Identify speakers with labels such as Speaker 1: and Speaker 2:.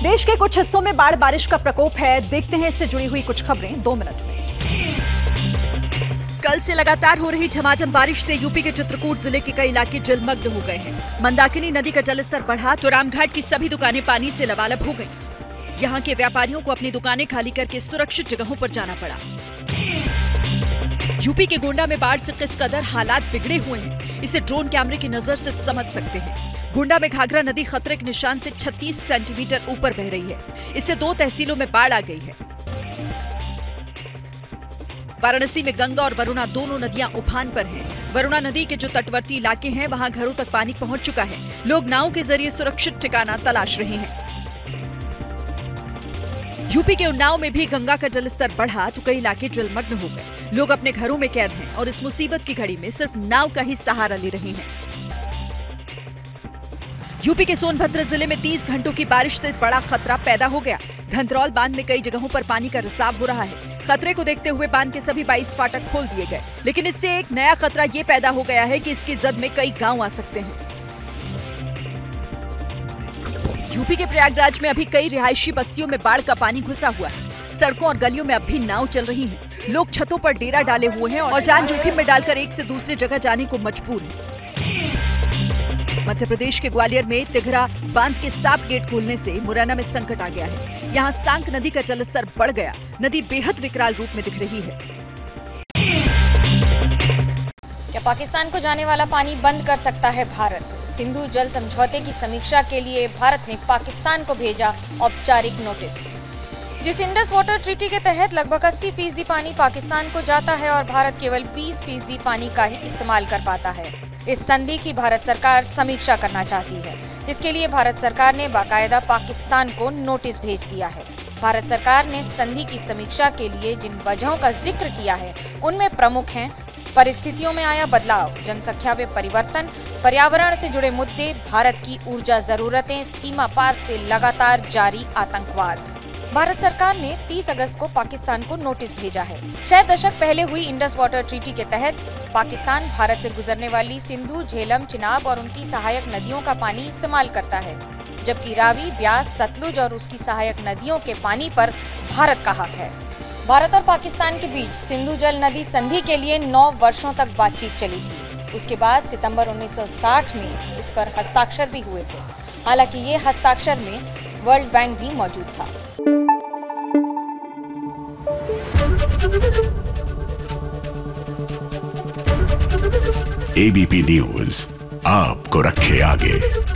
Speaker 1: देश के कुछ हिस्सों में बाढ़ बारिश का प्रकोप है। देखते हैं इससे जुड़ी हुई कुछ खबरें 2 मिनट में। कल से लगातार हो रही झमाझम बारिश से यूपी के चित्रकूट जिले के कई इलाके जलमग्न हो गए हैं। मंदाकिनी नदी का जलस्तर बढ़ा तो रामघाट की सभी दुकानें पानी से लबालब हो गईं। यहाँ के व्यापारियों को अपनी दुकानें खाली करके सुरक्षित जगहों पर जाना पड़ा। यूपी के गोंडा में बाढ़ से किस कदर हालात बिगड़े हुए हैं, इसे ड्रोन कैमरे की नजर से समझ सकते हैं। गोंडा में घाघरा नदी खतरे के निशान से 36 सेंटीमीटर ऊपर बह रही है। इससे 2 तहसीलों में बाढ़ आ गई है। वाराणसी में गंगा और वरुणा दोनों नदियां उफान पर हैं। वरुणा नदी के जो तटवर्ती इलाके हैं वहां घरों तक पानी पहुंच चुका है। लोग नावों के जरिए सुरक्षित ठिकाना तलाश रहे हैं। यूपी के उन्नाव में भी गंगा का जलस्तर बढ़ा तो कई इलाके जलमग्न हो गए। लोग अपने घरों में कैद हैं और इस मुसीबत की घड़ी में सिर्फ नाव का ही सहारा ले रहे हैं। यूपी के सोनभद्र जिले में 30 घंटों की बारिश से बड़ा खतरा पैदा हो गया। धंतरौल बांध में कई जगहों पर पानी का रिसाव हो रहा है। खतरे को देखते हुए बांध के सभी 22 फाटक खोल दिए गए, लेकिन इससे एक नया खतरा ये पैदा हो गया है कि इसकी जद में कई गांव आ सकते हैं। यूपी के प्रयागराज में अभी कई रिहायशी बस्तियों में बाढ़ का पानी घुसा हुआ है। सड़कों और गलियों में अब भी नाव चल रही हैं। लोग छतों पर डेरा डाले हुए हैं और जान जोखिम में डालकर एक से दूसरी जगह जाने को मजबूर हैं। मध्य प्रदेश के ग्वालियर में तिघरा बांध के 7 गेट खोलने से मुरैना में संकट आ गया है। यहाँ सांक नदी का जलस्तर बढ़ गया। नदी बेहद विकराल रूप में दिख रही है।
Speaker 2: क्या पाकिस्तान को जाने वाला पानी बंद कर सकता है भारत? सिंधु जल समझौते की समीक्षा के लिए भारत ने पाकिस्तान को भेजा औपचारिक नोटिस। जिस इंडस वाटर ट्रीटी के तहत लगभग 80% पानी पाकिस्तान को जाता है और भारत केवल 20% पानी का ही इस्तेमाल कर पाता है, इस संधि की भारत सरकार समीक्षा करना चाहती है। इसके लिए भारत सरकार ने बाकायदा पाकिस्तान को नोटिस भेज दिया है। भारत सरकार ने संधि की समीक्षा के लिए जिन वजहों का जिक्र किया है उनमें प्रमुख हैं परिस्थितियों में आया बदलाव, जनसंख्या में परिवर्तन, पर्यावरण से जुड़े मुद्दे, भारत की ऊर्जा जरूरतें, सीमा पार से लगातार जारी आतंकवाद। भारत सरकार ने 30 अगस्त को पाकिस्तान को नोटिस भेजा है। 6 दशक पहले हुई इंडस वाटर ट्रीटी के तहत पाकिस्तान भारत से गुजरने वाली सिंधु, झेलम, चिनाब और उनकी सहायक नदियों का पानी इस्तेमाल करता है, जबकि रावी, ब्यास, सतलुज और उसकी सहायक नदियों के पानी पर भारत का हक है। भारत और पाकिस्तान के बीच सिंधु जल नदी संधि के लिए 9 वर्षों तक बातचीत चली थी। उसके बाद सितंबर 1960 में इस पर हस्ताक्षर भी हुए थे। हालांकि ये हस्ताक्षर में वर्ल्ड बैंक भी मौजूद था।
Speaker 3: एबीपी न्यूज आपको रखे आगे।